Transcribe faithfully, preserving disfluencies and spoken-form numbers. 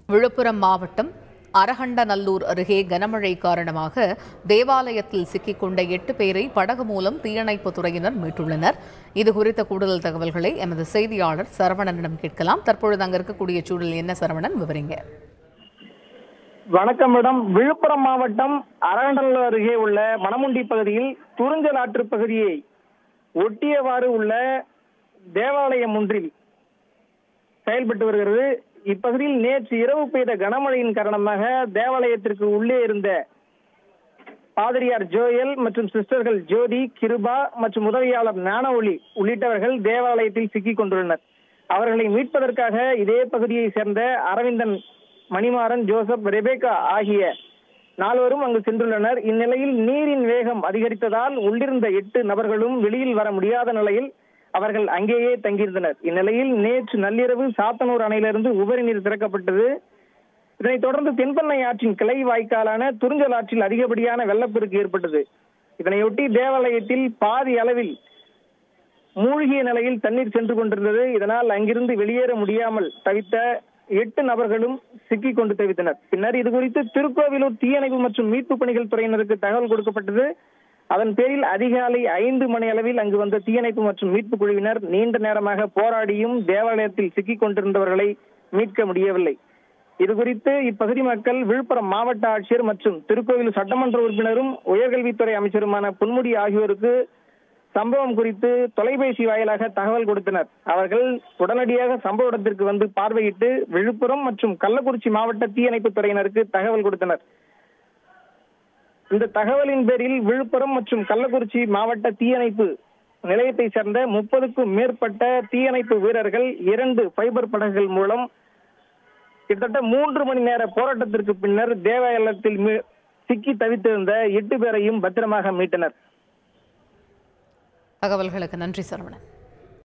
விழுப்புரம் மாவட்டம் அரகண்டநல்லூர் அருகே கனமழை காரணமாக தேவாலயத்தில் சிக்கிக்கொண்ட எட்டு பேரை படகு மூலம் தீயணைப்புத் துறையினர் மீட்டுள்ளனர். இதுகுறித்த கூடுதல் தகவல்களை எமது செய்தியாளர் சரவணனிடம் கேட்கலாம். தற்பொழுது அங்க இருக்கக்கூடிய சூழல் என்ன சரவணன், விவரிங்க. வணக்கம் மேடம். விழுப்புரம் மாவட்டம் அரகண்டநல்லூர் அருகே உள்ள மணமுண்டி பகுதியில் துறிஞ்சல் ஆற்று பகுதியை ஒட்டியவாறு உள்ள தேவாலயம் ஒன்றில் செயல்பட்டு வருகிறது. இப்பகுதியில் நேற்று இரவு பெய்த கனமழையின் காரணமாக தேவாலயத்திற்கு உள்ளே இருந்த பாதிரியார் ஜோயல் மற்றும் சிஸ்டர்கள் ஜோதி, கிருபா மற்றும் உதவியாளர் ஞானஒளி உள்ளிட்டவர்கள் தேவாலயத்தில் சிக்கிக் கொண்டுள்ளனர். அவர்களை மீட்பதற்காக இதே பகுதியை சேர்ந்த அரவிந்தன், மணிமாறன், ஜோசப், ரெபேக்கா ஆகிய நால்வரும் அங்கு சென்றுள்ளனர். இந்நிலையில் நீரின் வேகம் அதிகரித்ததால் உள்ளிருந்த எட்டு நபர்களும் வெளியில் வர முடியாத நிலையில் அவர்கள் அங்கேயே தங்கியிருந்தனர். இந்நிலையில் நேற்று நள்ளிரவு சாத்தனூர் அணையிலிருந்து உபரி நீர் திறக்கப்பட்டது. இதனைத் தொடர்ந்து தென்பெண்ணை ஆற்றின் கிளை வாய்க்காலான துறிஞ்சல் ஆற்றில் அதிகப்படியான வெள்ளப்பெருக்கு ஏற்பட்டது. இதனையொட்டி தேவாலயத்தில் பாதி அளவில் மூழ்கிய நிலையில் தண்ணீர் சென்று கொண்டிருந்தது. இதனால் அங்கிருந்து வெளியேற முடியாமல் தவித்த எட்டு நபர்களும் சிக்கிக் கொண்டு தவித்தனர். பின்னர் இதுகுறித்து திருக்கோவிலூர் தீயணைப்பு மற்றும் மீட்பு பணிகள் துறையினருக்கு தகவல் கொடுக்கப்பட்டது. அதன் பேரில் அதிகாலை ஐந்து மணி அளவில் அங்கு வந்த தீயணைப்பு மற்றும் மீட்பு குழுவினர் நீண்ட நேரமாக போராடியும் தேவாலயத்தில் சிக்கிக் கொண்டிருந்தவர்களை மீட்க முடியவில்லை. இதுகுறித்து இப்பகுதி மக்கள் விழுப்புரம் மாவட்ட ஆட்சியர் மற்றும் திருக்கோவில் சட்டமன்ற உறுப்பினரும் உயர்கல்வித்துறை அமைச்சருமான பொன்முடி ஆகியோருக்கு சம்பவம் குறித்து தொலைபேசி வாயிலாக தகவல் கொடுத்தனர். அவர்கள் உடனடியாக சம்பவ இடத்திற்கு வந்து பார்வையிட்டு விழுப்புரம் மற்றும் கள்ளக்குறிச்சி மாவட்ட தீயணைப்பு துறையினருக்கு தகவல் கொடுத்தனர். இந்த தகவலின் பேரில் விழுப்புரம் மற்றும் கள்ளக்குறிச்சி மாவட்ட தீயணைப்பு நிலையத்தை சேர்ந்த முப்பதுக்கும் மேற்பட்ட தீயணைப்பு வீரர்கள் இரண்டு ஃபைபர் படகுகள் மூலம் கிட்டத்தட்ட மூன்று மணி நேர போராட்டத்திற்கு பின்னர் தேவாலயத்தில் சிக்கி தவித்திருந்த எட்டு பேரையும் பத்திரமாக மீட்டனர். தகவல்களுக்கு நன்றி சரவணன்.